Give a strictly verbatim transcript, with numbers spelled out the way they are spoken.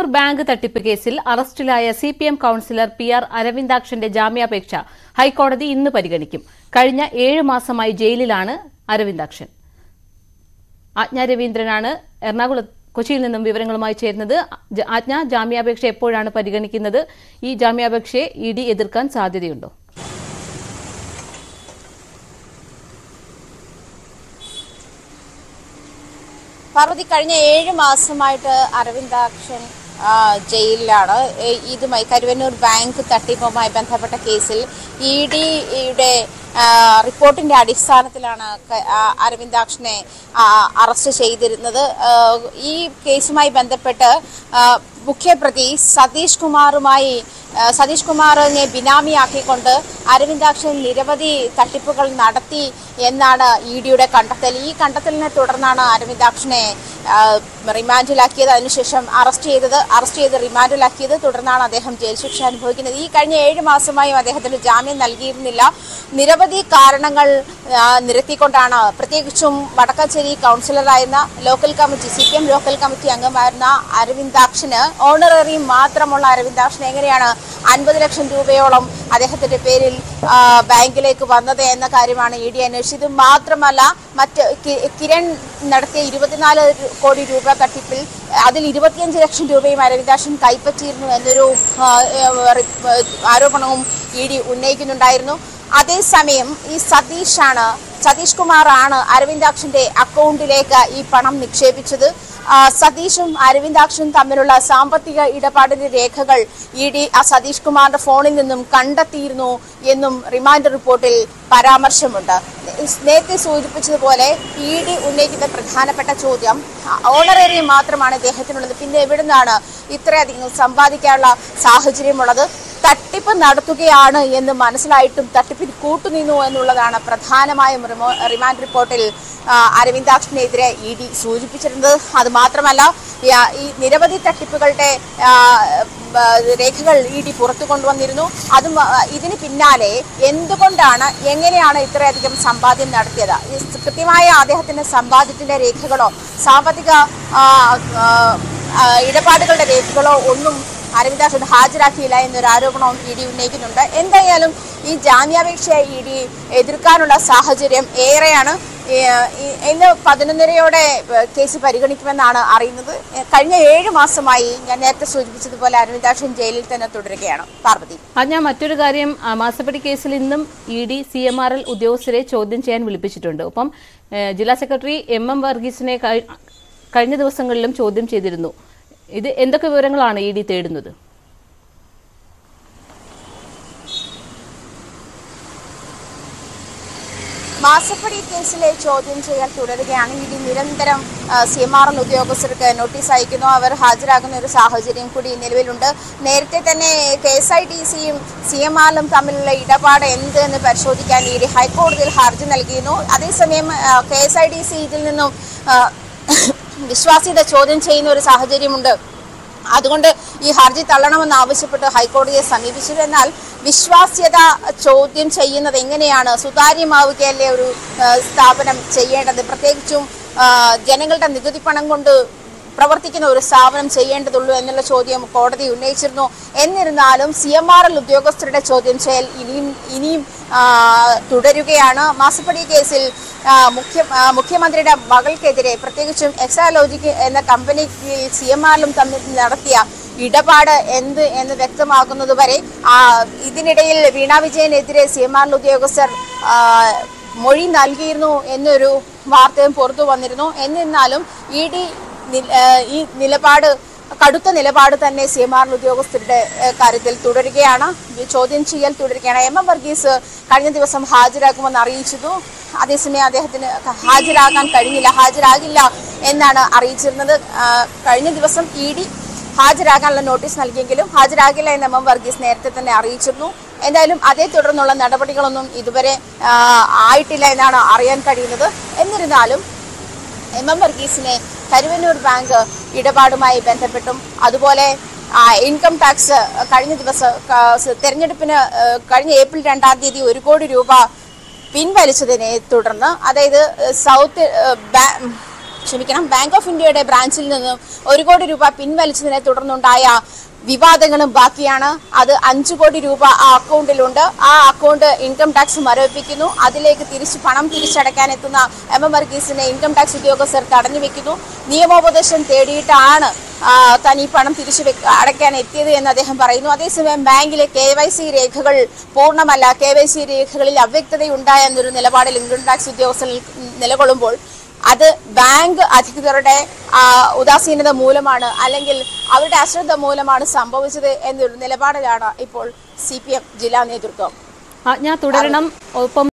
Karuvannur bank തട്ടിപ്പ് കേസിൽ അറസ്റ്റിലായ C P M councillor P R അരവിന്ദാക്ഷന്റെ ജാമ്യാപേക്ഷ ഹൈക്കോടതി ഇന്ന് പരിഗണിക്കും. കഴിഞ്ഞ ഏഴ് മാസമായി ജയിലിലാണ് അരവിന്ദാക്ഷൻ. ആജ്ഞ രവീന്ദ്രനാണ് എറണാകുളം കൊച്ചിയിൽ നിന്നും വിവരങ്ങളുമായി ചേരുന്നത്. ആജ്ഞ, ജാമ്യാപേക്ഷ എപ്പോഴാണ് പരിഗണിക്കുന്നത്? ഈ ജാമ്യാപേക്ഷയെ ഇ ഡി എതിർക്കാൻ സാധ്യതയുണ്ടോ? പാർവതി, കഴിഞ്ഞ ഏഴ് മാസമായിട്ട് അരവിന്ദാക്ഷൻ ജയിലിലാണ്. ഇതുമായി കരുവന്നൂർ ബാങ്ക് തട്ടിപ്പുമായി ബന്ധപ്പെട്ട കേസിൽ ഇ ഡിയുടെ റിപ്പോർട്ടിന്റെ അടിസ്ഥാനത്തിലാണ് അരവിന്ദാക്ഷനെ അറസ്റ്റ് ചെയ്തിരുന്നത്. ഈ കേസുമായി ബന്ധപ്പെട്ട് മുഖ്യപ്രതി സതീഷ് കുമാറുമായി സതീഷ് കുമാറിനെ ബിനാമിയാക്കിക്കൊണ്ട് അരവിന്ദാക്ഷൻ നിരവധി തട്ടിപ്പുകൾ നടത്തി എന്നാണ് ഇ ഡിയുടെ കണ്ടെത്തൽ. ഈ കണ്ടെത്തലിനെ തുടർന്നാണ് അരവിന്ദാക്ഷനെ റിമാൻഡിലാക്കിയത്. അതിനുശേഷം അറസ്റ്റ് ചെയ്തത് അറസ്റ്റ് ചെയ്ത് റിമാൻഡിലാക്കിയത്. തുടർന്നാണ് അദ്ദേഹം ജയിൽ ശിക്ഷ അനുഭവിക്കുന്നത്. ഈ കഴിഞ്ഞ ഏഴ് മാസമായും അദ്ദേഹത്തിന് ജാമ്യം നൽകിയിരുന്നില്ല. നിരവധി കാരണങ്ങൾ നിരത്തിക്കൊണ്ടാണ്, പ്രത്യേകിച്ചും വടക്കാഞ്ചേരി കൗൺസിലറായിരുന്ന local committee C P M local committee അംഗമായിരുന്ന അരവിന്ദാക്ഷന് ഓണററി മാത്രമുള്ള അരവിന്ദാക്ഷൻ എങ്ങനെയാണ് അൻപത് ലക്ഷം രൂപയോളം അദ്ദേഹത്തിന്റെ പേരിൽ ബാങ്കിലേക്ക് വന്നത് എന്ന കാര്യമാണ് ഇ ഡി അന്വേഷിച്ചത്. മാത്രമല്ല, മറ്റ് കിരൺ നടത്തിയ ഇരുപത്തിനാല് കോടി രൂപ തട്ടിപ്പിൽ അതിൽ ഇരുപത്തിയഞ്ച് ലക്ഷം രൂപയും അരവിന്ദാക്ഷൻ കൈപ്പറ്റിയിരുന്നു എന്നൊരു ആരോപണവും ഇ ഡി ഉന്നയിക്കുന്നുണ്ടായിരുന്നു. അതേസമയം ഈ സതീഷാണ് സതീഷ് കുമാറാണ് അരവിന്ദാക്ഷന്റെ അക്കൗണ്ടിലേക്ക് ഈ പണം നിക്ഷേപിച്ചത്. സതീഷും അരവിന്ദാക്ഷനും തമ്മിലുള്ള സാമ്പത്തിക ഇടപാടിന്റെ രേഖകൾ ഇ ഡി ആ സതീഷ് കുമാറിന്റെ ഫോണിൽ നിന്നും കണ്ടെത്തിയിരുന്നു എന്നും റിമാൻഡ് റിപ്പോർട്ടിൽ പരാമർശമുണ്ട്. നേരത്തെ സൂചിപ്പിച്ചതുപോലെ ഇ ഡി ഉന്നയിക്കുന്ന പ്രധാനപ്പെട്ട ചോദ്യം, ഓണററി മാത്രമാണ് ഇദ്ദേഹത്തിനുള്ളത്, പിന്നെ എവിടെ നിന്നാണ് ഇത്രയധികം സമ്പാദിക്കാനുള്ള സാഹചര്യമുള്ളത്? തട്ടിപ്പ് നടത്തുകയാണ് എന്ന് മനസ്സിലായിട്ടും തട്ടിപ്പിന് കൂട്ടുനിന്നു എന്നുള്ളതാണ് പ്രധാനമായും റിമാൻഡ് റിപ്പോർട്ടിൽ അരവിന്ദാക്ഷനെതിരെ ഇ ഡി സൂചിപ്പിച്ചിരുന്നത്. അത് മാത്രമല്ല, ഈ നിരവധി തട്ടിപ്പുകളുടെ രേഖകൾ ഇ ഡി പുറത്തു കൊണ്ടുവന്നിരുന്നു. അതും ഇതിന് പിന്നാലെ എന്തുകൊണ്ടാണ്, എങ്ങനെയാണ് ഇത്രയധികം സമ്പാദ്യം നടത്തിയത്, കൃത്യമായ അദ്ദേഹത്തിന്റെ സമ്പാദ്യത്തിന്റെ രേഖകളോ സാമ്പത്തിക ഇടപാടുകളുടെ രേഖകളോ ഒന്നും അരവിന്ദാക്ഷൻ ഹാജരാക്കിയില്ല എന്നൊരു ആരോപണവും ഇ ഡി ഉന്നയിക്കുന്നുണ്ട്. എന്തായാലും ഈ ജാമ്യാപേക്ഷയെ ഇ ഡി എതിർക്കാനുള്ള സാഹചര്യം ഏറെയാണ്. ഇന്ന് പതിനൊന്നരയോടെ കേസ് പരിഗണിക്കുമെന്നാണ് അറിയുന്നത്. കഴിഞ്ഞ ഏഴ് മാസമായി ഞാൻ നേരത്തെ സൂചിപ്പിച്ചതുപോലെ അരവിന്ദാക്ഷൻ ജയിലിൽ തന്നെ തുടരുകയാണ്. പാർവതി, അത് ഞാൻ മറ്റൊരു കാര്യം, മാസപ്പടി കേസിൽ ഇന്നും E D C M R L ഉദ്യോഗസ്ഥരെ ചോദ്യം ചെയ്യാൻ വിളിപ്പിച്ചിട്ടുണ്ട്. ഒപ്പം ജില്ലാ സെക്രട്ടറി എം എം വർഗീസിനെ കഴിഞ്ഞ ദിവസങ്ങളിലും ചോദ്യം ചെയ്തിരുന്നു. ഇത് എന്തൊക്കെ വിവരങ്ങളാണ് ഇ ഡി തേടുന്നത്? മാസപ്പടി കേസിലെ ചോദ്യം ചെയ്യൽ തുടരുകയാണ്. ഇ ഡി നിരന്തരം സി എം ആർ എൽ ഉദ്യോഗസ്ഥർക്ക് നോട്ടീസ് അയക്കുന്നു. അവർ ഹാജരാകുന്ന ഒരു സാഹചര്യം കൂടി നിലവിലുണ്ട്. നേരത്തെ തന്നെ കെ എസ് ഐ ഡി സിയും സി എം ആർ എല്ലും തമ്മിലുള്ള ഇടപാട് എന്ത് എന്ന് പരിശോധിക്കാൻ ഇ ഡി ഹൈക്കോടതിയിൽ ഹർജി നൽകിയിരുന്നു. അതേസമയം K S I D C ഇതിൽ നിന്നും വിശ്വാസ്യത ചോദ്യം ചെയ്യുന്ന ഒരു സാഹചര്യമുണ്ട്. അതുകൊണ്ട് ഈ ഹർജി തള്ളണമെന്ന് ആവശ്യപ്പെട്ട് ഹൈക്കോടതിയെ സമീപിച്ചു. എന്നാൽ വിശ്വാസ്യത ചോദ്യം ചെയ്യുന്നത് എങ്ങനെയാണ്? സുതാര്യമാവുകയല്ലേ ഒരു സ്ഥാപനം ചെയ്യേണ്ടത്? പ്രത്യേകിച്ചും ജനങ്ങളുടെ നികുതി പണം കൊണ്ട് പ്രവർത്തിക്കുന്ന ഒരു സ്ഥാപനം ചെയ്യേണ്ടതുള്ളൂ എന്നുള്ള ചോദ്യം കോടതി ഉന്നയിച്ചിരുന്നു. എന്നിരുന്നാലും സി എം ആർ എൽ ഉദ്യോഗസ്ഥരുടെ ചോദ്യം ചെയ്യൽ ഇനിയും ഇനിയും തുടരുകയാണ്. മാസപ്പടി കേസിൽ മുഖ്യ മുഖ്യമന്ത്രിയുടെ മകൾക്കെതിരെ, പ്രത്യേകിച്ചും എക്സാലോജിക് എന്ന കമ്പനിക്ക് സി എം ആർ എല്ലും തമ്മിൽ നടത്തിയ ഇടപാട് എന്ത് എന്ന് വ്യക്തമാക്കുന്നത് വരെ ഇതിനിടയിൽ വീണ വിജയനെതിരെ സി എം ആർ എൽ ഉദ്യോഗസ്ഥർ മൊഴി നൽകിയിരുന്നു എന്നൊരു വാർത്തയും പുറത്തു വന്നിരുന്നു. എന്നിരുന്നാലും ഇ ഡി ഈ നിലപാട് കടുത്ത നിലപാട് തന്നെ സി എം ആർ എൽ ഉദ്യോഗസ്ഥരുടെ കാര്യത്തിൽ തുടരുകയാണ്. ചോദ്യം ചെയ്യൽ തുടരുകയാണ്. എം എം വർഗീസ് കഴിഞ്ഞ ദിവസം ഹാജരാക്കുമെന്ന് അറിയിച്ചിരുന്നു. അതേസമയം അദ്ദേഹത്തിന് ഹാജരാകാൻ കഴിഞ്ഞില്ല, ഹാജരാകില്ല എന്നാണ് അറിയിച്ചിരുന്നത്. കഴിഞ്ഞ ദിവസം ഇ ഡി ഹാജരാകാനുള്ള നോട്ടീസ് നൽകിയെങ്കിലും ഹാജരാകില്ല എന്ന് എം എം വർഗീസ് നേരത്തെ തന്നെ അറിയിച്ചിരുന്നു. എന്തായാലും അതേ തുടർന്നുള്ള നടപടികളൊന്നും ഇതുവരെ ആയിട്ടില്ല എന്നാണ് അറിയാൻ കഴിയുന്നത്. എന്നിരുന്നാലും എം എം വർഗീസിനെ കരുവന്നൂർ ബാങ്ക് ഇടപാടുമായി ബന്ധപ്പെട്ടും അതുപോലെ ഇൻകം ടാക്സ് കഴിഞ്ഞ ദിവസം തെരഞ്ഞെടുപ്പിന് കഴിഞ്ഞ ഏപ്രിൽ രണ്ടാം തീയതി ഒരു കോടി രൂപ പിൻവലിച്ചതിനെ തുടർന്ന്, അതായത് സൗത്ത് ക്ഷമിക്കണം ബാങ്ക് ഓഫ് ഇന്ത്യയുടെ ബ്രാഞ്ചിൽ നിന്നും ഒരു കോടി രൂപ പിൻവലിച്ചതിനെ തുടർന്നുണ്ടായ വിവാദങ്ങളും ബാക്കിയാണ്. അത് അഞ്ചു കോടി രൂപ ആ അക്കൗണ്ടിലുണ്ട്. ആ അക്കൗണ്ട് ഇൻകം ടാക്സ് മരവിപ്പിക്കുന്നു. അതിലേക്ക് തിരിച്ച് പണം തിരിച്ചടയ്ക്കാൻ എത്തുന്ന എം എം വർഗീസിനെ ഇൻകം ടാക്സ് ഉദ്യോഗസ്ഥർ തടഞ്ഞു വെക്കുന്നു. നിയമോപദേശം തേടിയിട്ടാണ് താൻ ഈ പണം തിരിച്ചു അടയ്ക്കാൻ എത്തിയത് എന്ന് അദ്ദേഹം പറയുന്നു. അതേസമയം ബാങ്കിലെ കെ വൈ സി രേഖകൾ പൂർണ്ണമല്ല, കെ വൈ സി രേഖകളിൽ അവ്യക്തതയുണ്ടായ എന്നൊരു നിലപാടിൽ ഇൻകം ടാക്സ് ഉദ്യോഗസ്ഥർ നിലകൊള്ളുമ്പോൾ അത് ബാങ്ക് അധികൃതരുടെ ഉദാസീനത മൂലമാണ്, അല്ലെങ്കിൽ അവരുടെ അശ്രദ്ധ മൂലമാണ് സംഭവിച്ചത് എന്നൊരു നിലപാടിലാണ് ഇപ്പോൾ സി പി എം ജില്ലാ നേതൃത്വം. ഞാൻ തുടരണം. ഒപ്പം